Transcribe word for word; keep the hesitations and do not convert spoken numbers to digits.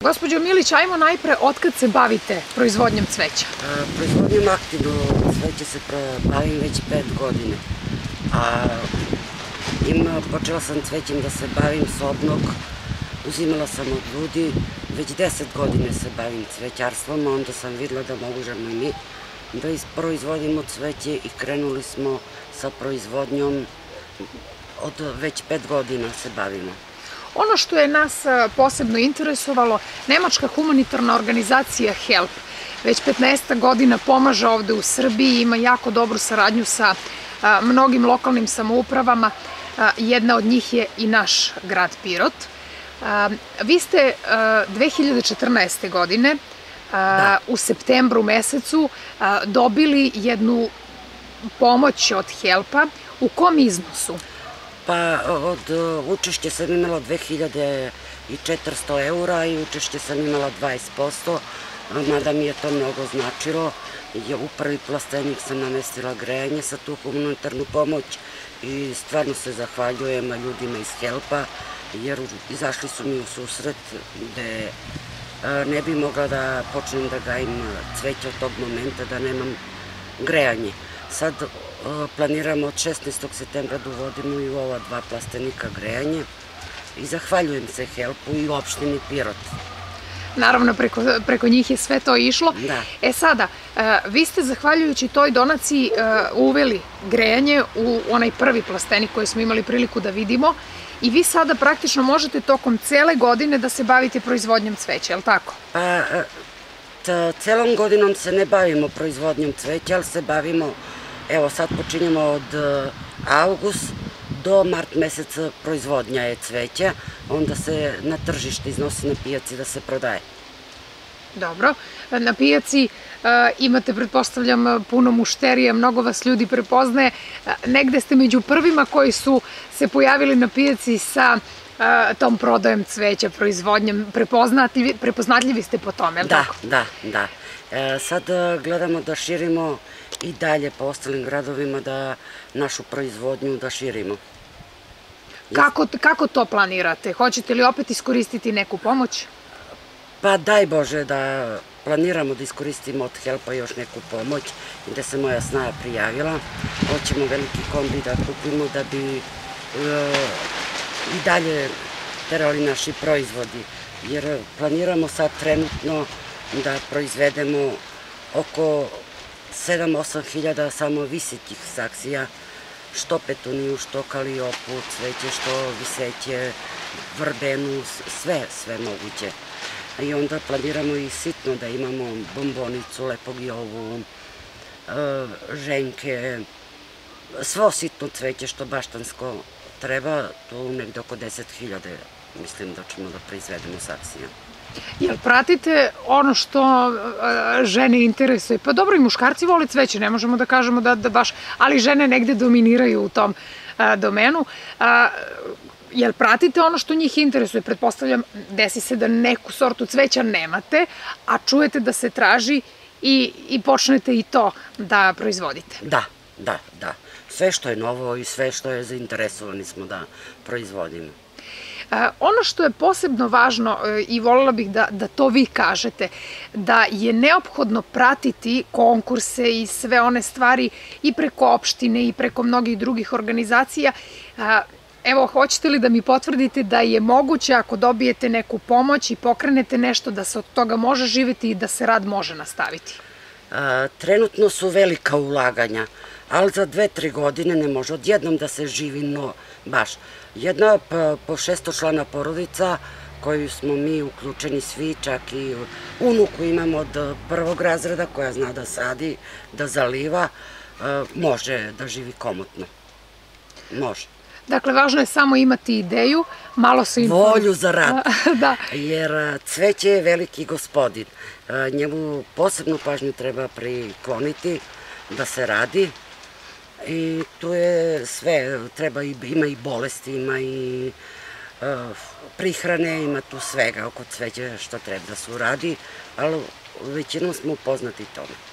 Gospođo Milić, ajmo najpre otkad se bavite proizvodnjom cveća? Proizvodnjom aktivno cveće se bavim već pet godine. Počela sam cvećem da se bavim sobnog, uzimala sam od ljudi, već deset godine se bavim cvećarstvom, onda sam videla da možemo i mi da proizvodimo cveće i krenuli smo sa proizvodnjom, od već pet godina se bavimo. Ono što je nas posebno interesovalo, nemačka humanitarna organizacija HELP već petnaest godina pomaže ovde u Srbiji, ima jako dobru saradnju sa mnogim lokalnim samoupravama, jedna od njih je i naš grad Pirot. Vi ste dve hiljade četrnaeste. godine u septembru mesecu dobili jednu pomoć od HELP-a. U kom iznosu? Pa od učešća sam imala dve hiljade četiristo eura i učešće sam imala dvadeset posto, mada mi je to mnogo značilo. U prvi plastenik sam namestila grejanje sa tu humanitarnu pomoć i stvarno se zahvaljujem ljudima iz HELP-a jer izašli su mi u susret gde ne bi mogla da počnem da gajim cveće od tog momenta da nemam grejanje. Sad planiramo od šesnaestog septembra da uvodimo i u ova dva plastenika grejanje i zahvaljujem se HELP-u i opštini Pirot. Naravno, preko njih je sve to išlo. E sada, vi ste zahvaljujući toj donaciji uveli grejanje u onaj prvi plastenik koji smo imali priliku da vidimo i vi sada praktično možete tokom cele godine da se bavite proizvodnjom cveća, je li tako? Pa, celom godinom se ne bavimo proizvodnjom cveća, ali se bavimo, evo sad počinjemo od avgust do mart meseca proizvodnja je cveća, onda se na tržište iznosi na pijaci da se prodaje. Dobro, na pijaci imate, pretpostavljam, puno mušterija, mnogo vas ljudi prepoznaje. Negde ste među prvima koji su se pojavili na pijaci sa tom prodajom cveća, proizvodnjom, prepoznatljivi ste po tome, je li tako? Da, da, da. Sad gledamo da širimo i dalje po ostalim gradovima, da našu proizvodnju da širimo. Kako to planirate? Hoćete li opet iskoristiti neku pomoć? Pa daj Bože da planiramo da iskoristimo od HELP-a još neku pomoć, gde se moja snaga prijavila. Hoćemo veliki kombi da kupimo da bi i dalje terali naši proizvodi, jer planiramo sad trenutno da proizvedemo oko sedam do osam hiljada samo visećih saksija, što petuniju, što kaliopu, cveće, što viseće, vrbenu, sve, sve moguće. I onda planiramo i sitno da imamo bombonicu, lepog jovu, ženke, svo sitno cveće što baštansko treba, tu negde oko deset hiljada mislim da ćemo da proizvedemo saksija. Jel pratite ono što žene interesuje? Pa dobro, i muškarci vole cveće, ne možemo da kažemo da baš, ali žene negde dominiraju u tom domenu. Jel pratite ono što njih interesuje? Pretpostavljam, desi se da neku sortu cveća nemate, a čujete da se traži i počnete i to da proizvodite. Da, da, da. Sve što je novo i sve što je zainteresovani smo da proizvodimo. Ono što je posebno važno i voljela bih da to vi kažete, da je neophodno pratiti konkurse i sve one stvari i preko opštine i preko mnogih drugih organizacija. Evo, hoćete li da mi potvrdite da je moguće ako dobijete neku pomoć i pokrenete nešto da se od toga može živeti i da se rad može nastaviti? Trenutno su velika ulaganja, ali za dve, tri godine ne može odjednom da se živi, no baš. Jedna po šestočlana porodica koju smo mi uključeni svi, čak i unuku imamo od prvog razreda koja zna da sadi, da zaliva, može da živi komotno. Može. Dakle, važno je samo imati ideju, malo se... Volju za rad, jer cveće je veliki gospodin. Njemu posebnu pažnju treba prikloniti da se radi i tu je sve, ima i bolesti, ima i prihrane, ima tu svega oko cveća što treba da se uradi, ali većinom smo upoznati tome.